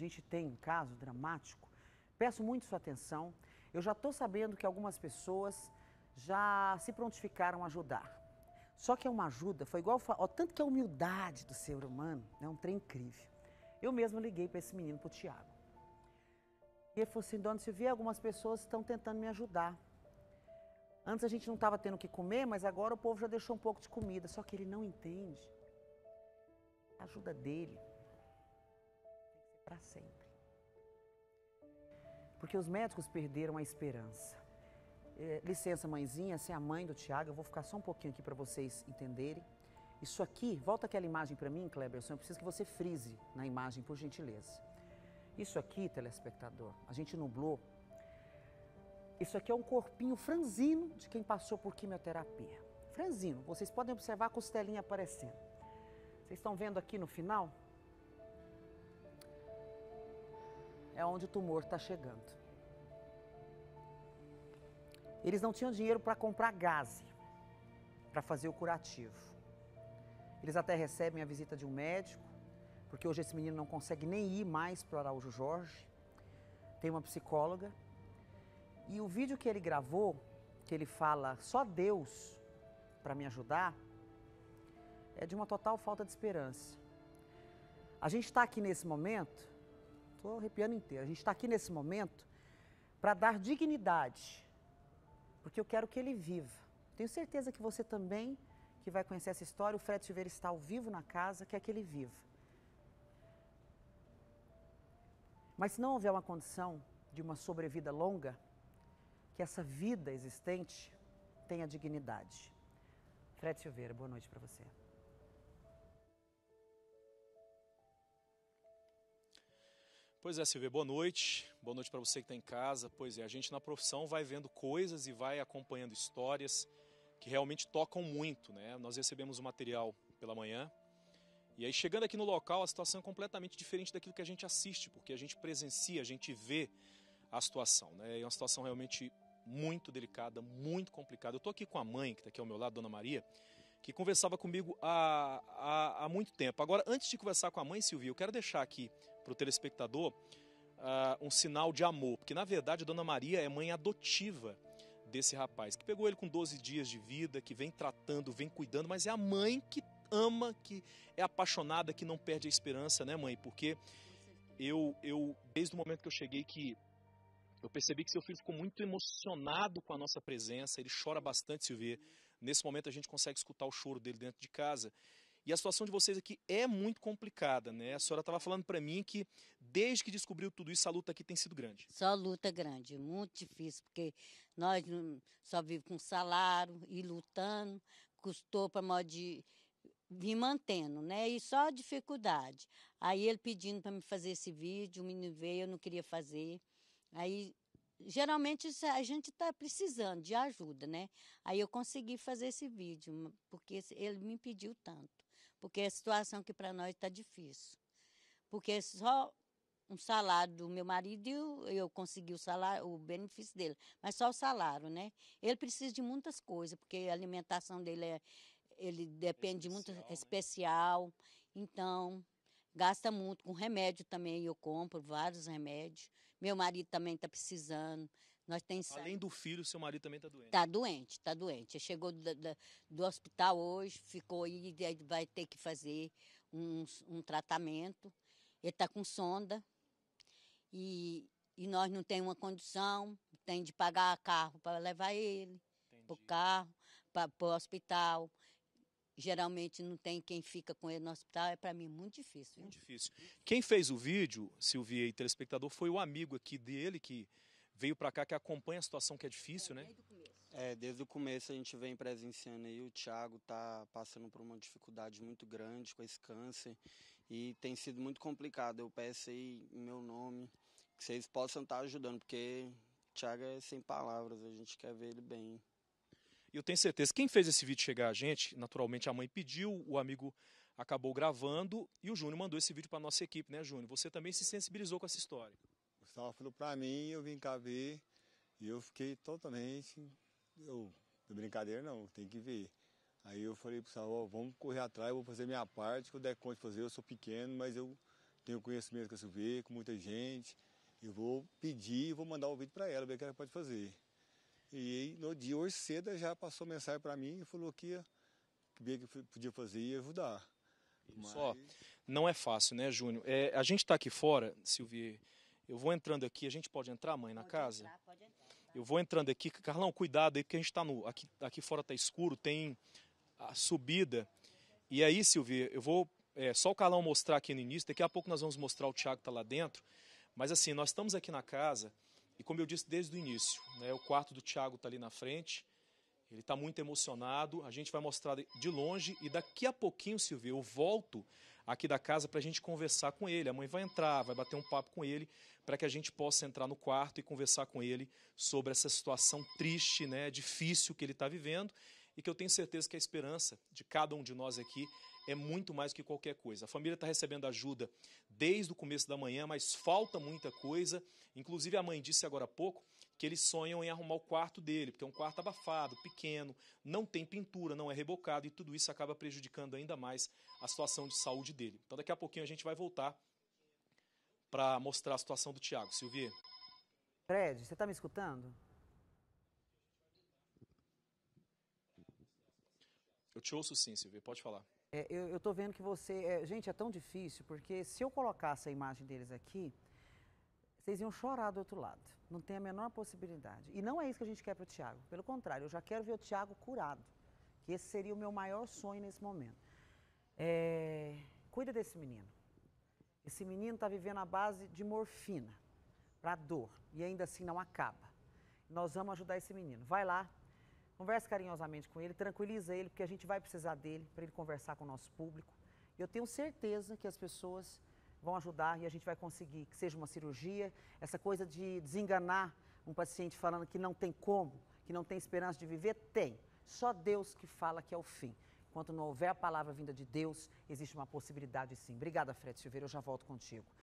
A gente tem um caso dramático, peço muito sua atenção. Eu já estou sabendo que algumas pessoas já se prontificaram a ajudar. Só que é uma ajuda, foi igual, ó, tanto que a humildade do ser humano é um trem incrível. Eu mesmo liguei para esse menino, para o Tiago. E ele falou assim, dona Silvia, algumas pessoas estão tentando me ajudar. Antes a gente não estava tendo o que comer, mas agora o povo já deixou um pouco de comida. Só que ele não entende. A ajuda dele tem que ser para sempre. Porque os médicos perderam a esperança. Licença, mãezinha, essa é a mãe do Tiago. Eu vou ficar só um pouquinho aqui para vocês entenderem. Isso aqui, volta aquela imagem para mim, Kleberson. Eu preciso que você frise na imagem, por gentileza. Isso aqui, telespectador, a gente nublou. Isso aqui é um corpinho franzino de quem passou por quimioterapia. Franzino, vocês podem observar a costelinha aparecendo. Vocês estão vendo aqui no final? É onde o tumor está chegando. Eles não tinham dinheiro para comprar gaze, para fazer o curativo. Eles até recebem a visita de um médico, porque hoje esse menino não consegue nem ir mais para o Araújo Jorge. Tem uma psicóloga. E o vídeo que ele gravou, que ele fala, só Deus para me ajudar, é de uma total falta de esperança. A gente está aqui nesse momento, estou arrepiando inteiro, a gente está aqui nesse momento para dar dignidade, porque eu quero que ele viva. Tenho certeza que você também, que vai conhecer essa história, o Fred Silveira está ao vivo na casa, quer que ele viva. Mas se não houver uma condição de uma sobrevida longa, que essa vida existente tenha dignidade. Fred Silveira, boa noite para você. Pois é, Silvia, boa noite. Boa noite para você que está em casa. Pois é, a gente na profissão vai vendo coisas e vai acompanhando histórias que realmente tocam muito, né? Nós recebemos o material pela manhã e aí chegando aqui no local a situação é completamente diferente daquilo que a gente assiste, porque a gente presencia, a gente vê a situação, né? É uma situação realmente muito delicada, muito complicada. Eu estou aqui com a mãe, que está aqui ao meu lado, Dona Maria, que conversava comigo há muito tempo. Agora, antes de conversar com a mãe, Silvia, eu quero deixar aqui para o telespectador um sinal de amor, porque na verdade a Dona Maria é mãe adotiva desse rapaz, que pegou ele com 12 dias de vida, que vem tratando, vem cuidando, mas é a mãe que ama, que é apaixonada, que não perde a esperança, né, mãe? Porque desde o momento que eu cheguei eu percebi que seu filho ficou muito emocionado com a nossa presença, ele chora bastante, Silvia. Nesse momento a gente consegue escutar o choro dele dentro de casa. E a situação de vocês aqui é muito complicada, né? A senhora estava falando para mim que desde que descobriu tudo isso, a luta aqui tem sido grande. Só luta grande, muito difícil, porque nós só vivemos com salário e lutando, custou para modo de vir mantendo, né? E só dificuldade. Aí ele pedindo para me fazer esse vídeo, o menino veio, eu não queria fazer. Aí, geralmente, a gente está precisando de ajuda, né? Aí eu consegui fazer esse vídeo, porque ele me pediu tanto. Porque a situação aqui para nós está difícil. Porque só um salário do meu marido e eu consegui o salário, o benefício dele. Mas só o salário, né? Ele precisa de muitas coisas, porque a alimentação dele ele depende de muito especial. Então, gasta muito com remédio também, eu compro vários remédios. Meu marido também está precisando. Nós tem Além do filho, seu marido também está doente. Está doente, está doente. Ele chegou do hospital hoje, ficou aí, vai ter que fazer um tratamento. Ele está com sonda e nós não temos uma condição, tem de pagar carro para levar ele para o carro, para o hospital. Geralmente não tem quem fica com ele no hospital, é para mim muito difícil. Viu? Muito difícil. Quem fez o vídeo, Silvia e telespectador, foi o amigo aqui dele que veio para cá, que acompanha a situação que é difícil, né? Desde o começo. Desde o começo a gente vem presenciando aí, o Thiago tá passando por uma dificuldade muito grande com esse câncer e tem sido muito complicado. Eu peço aí em meu nome que vocês possam estar ajudando, porque o Thiago é sem palavras, a gente quer ver ele bem. E eu tenho certeza, quem fez esse vídeo chegar a gente, naturalmente a mãe pediu, o amigo acabou gravando e o Júnior mandou esse vídeo para nossa equipe, né, Júnior? Você também se sensibilizou com essa história. O Gustavo falou para mim, eu vim cá ver e eu fiquei totalmente, de brincadeira não, tem que ver. Aí eu falei pro Gustavo, vamos correr atrás, eu vou fazer minha parte, que eu der conta de fazer, eu sou pequeno, mas eu tenho conhecimento com a Silveira, com muita gente. Eu vou pedir, vou mandar o vídeo para ela, ver o que ela pode fazer. E aí, no dia, hoje cedo, ela já passou mensagem para mim e falou que podia fazer e ia ajudar. Só, não é fácil, né, Júnior? A gente está aqui fora, Silvia, eu vou entrando aqui, a gente pode entrar, mãe, na casa? Pode entrar, tá? Eu vou entrando aqui, Carlão, cuidado aí, porque a gente está aqui fora está escuro, tem a subida. E aí, Silvia, eu vou, só o Carlão mostrar aqui no início, daqui a pouco nós vamos mostrar o Thiago que está lá dentro. Mas assim, nós estamos aqui na casa, e como eu disse desde o início, né, o quarto do Thiago está ali na frente, ele está muito emocionado, a gente vai mostrar de longe, e daqui a pouquinho, Silvia, eu volto aqui da casa para a gente conversar com ele. A mãe vai entrar, vai bater um papo com ele, para que a gente possa entrar no quarto e conversar com ele sobre essa situação triste, né, difícil que ele está vivendo, e que eu tenho certeza que a esperança de cada um de nós aqui é muito mais que qualquer coisa. A família está recebendo ajuda desde o começo da manhã, mas falta muita coisa. Inclusive, a mãe disse agora há pouco que eles sonham em arrumar o quarto dele, porque é um quarto abafado, pequeno, não tem pintura, não é rebocado, e tudo isso acaba prejudicando ainda mais a situação de saúde dele. Então, daqui a pouquinho a gente vai voltar para mostrar a situação do Thiago. Silvia? Fred, você está me escutando? Eu te ouço sim, Silvia, pode falar. Eu estou vendo que você... gente, é tão difícil, porque se eu colocasse a imagem deles aqui, vocês iam chorar do outro lado. Não tem a menor possibilidade. E não é isso que a gente quer para o Thiago. Pelo contrário, eu já quero ver o Thiago curado. Que esse seria o meu maior sonho nesse momento. Cuida desse menino. Esse menino está vivendo à base de morfina para dor. E ainda assim não acaba. Nós vamos ajudar esse menino. Vai lá. Converse carinhosamente com ele, tranquiliza ele, porque a gente vai precisar dele para ele conversar com o nosso público. Eu tenho certeza que as pessoas vão ajudar e a gente vai conseguir que seja uma cirurgia. Essa coisa de desenganar um paciente falando que não tem como, que não tem esperança de viver, tem. Só Deus que fala que é o fim. Enquanto não houver a palavra vinda de Deus, existe uma possibilidade sim. Obrigada, Fred Silveira, eu já volto contigo.